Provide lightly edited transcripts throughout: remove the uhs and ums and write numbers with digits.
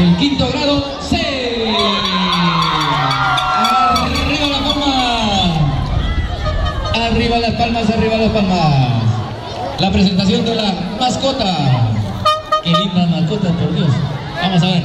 El quinto grado C. Arriba la palma. Arriba las palmas, arriba las palmas. La presentación de la mascota. Qué linda mascota, por Dios. Vamos a ver.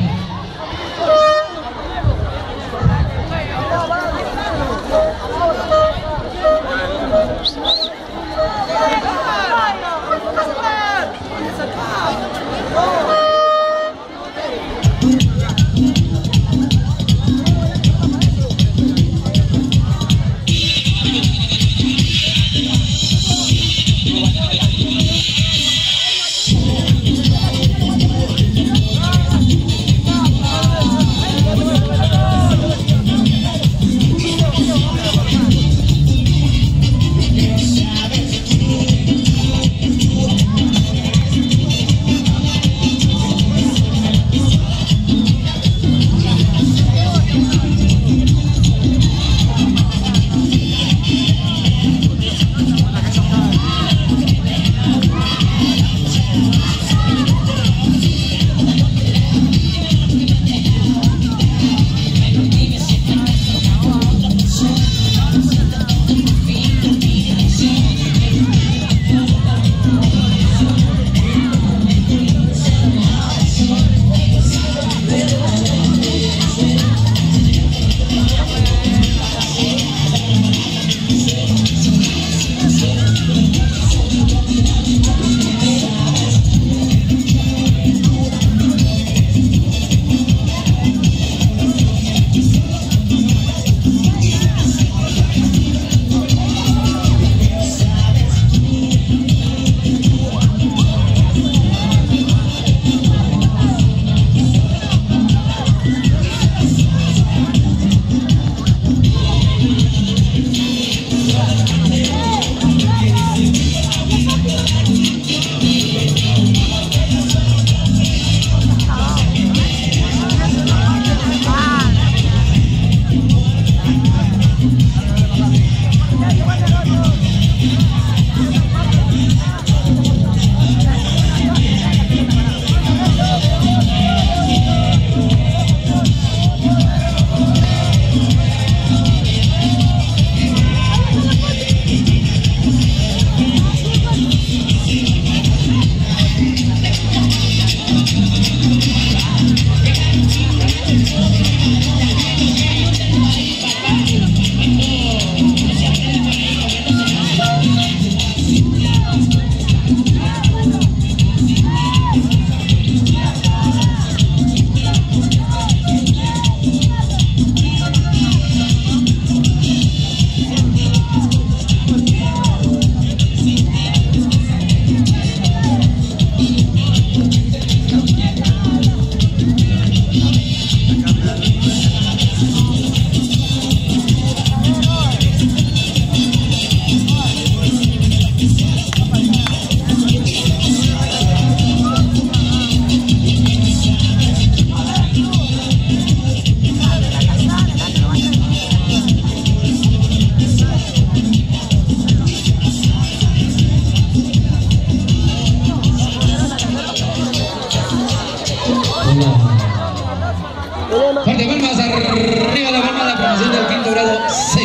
Fuerte palmas, arriba la palma, la promoción del quinto grado C.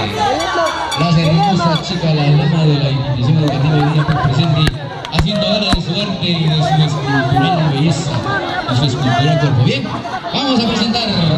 Las hermosas chicas, la dama de la institución educativa hoy día presente, haciendo gala de su arte y de su escultural belleza, de su escultural cuerpo. Bien, vamos a presentar